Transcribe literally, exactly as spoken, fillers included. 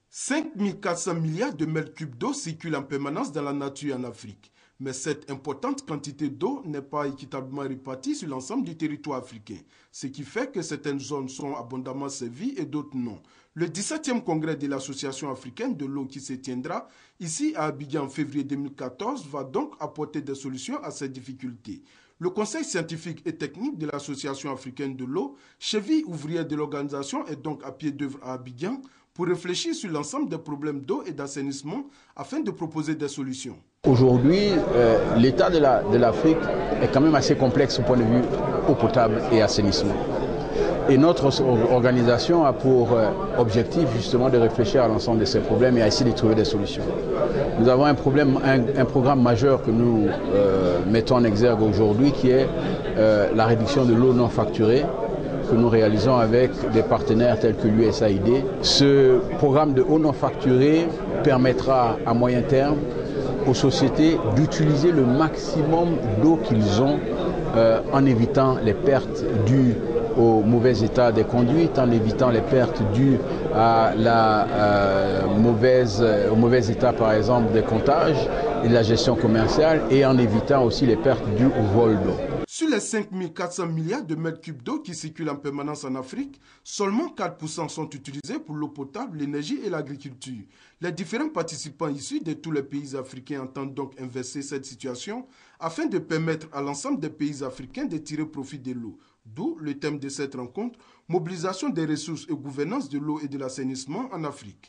cinq mille quatre cents milliards de mètres cubes d'eau circulent en permanence dans la nature en Afrique. Mais cette importante quantité d'eau n'est pas équitablement répartie sur l'ensemble du territoire africain, ce qui fait que certaines zones sont abondamment servies et d'autres non. Le dix-septième congrès de l'Association africaine de l'eau qui se tiendra ici à Abidjan en février deux mille quatorze va donc apporter des solutions à ces difficultés. Le conseil scientifique et technique de l'Association africaine de l'eau, cheville ouvrière de l'organisation, est donc à pied d'œuvre à Abidjan pour réfléchir sur l'ensemble des problèmes d'eau et d'assainissement afin de proposer des solutions. Aujourd'hui, euh, l'état de la, de l'Afrique est quand même assez complexe au point de vue eau potable et assainissement. Et notre organisation a pour euh, objectif justement de réfléchir à l'ensemble de ces problèmes et à essayer de trouver des solutions. Nous avons un, problème, un, un programme majeur que nous euh, mettons en exergue aujourd'hui qui est euh, la réduction de l'eau non facturée, que nous réalisons avec des partenaires tels que l'U S A I D. Ce programme de eau non facturée permettra à moyen terme aux sociétés d'utiliser le maximum d'eau qu'ils ont euh, en évitant les pertes dues au mauvais état des conduites, en évitant les pertes dues à la, euh, mauvaise, au mauvais état par exemple des comptages et de la gestion commerciale et en évitant aussi les pertes dues au vol d'eau. Sur les cinq mille quatre cents milliards de mètres cubes d'eau qui circulent en permanence en Afrique, seulement quatre pour cent sont utilisés pour l'eau potable, l'énergie et l'agriculture. Les différents participants issus de tous les pays africains entendent donc inverser cette situation afin de permettre à l'ensemble des pays africains de tirer profit de l'eau. D'où le thème de cette rencontre, mobilisation des ressources et gouvernance de l'eau et de l'assainissement en Afrique.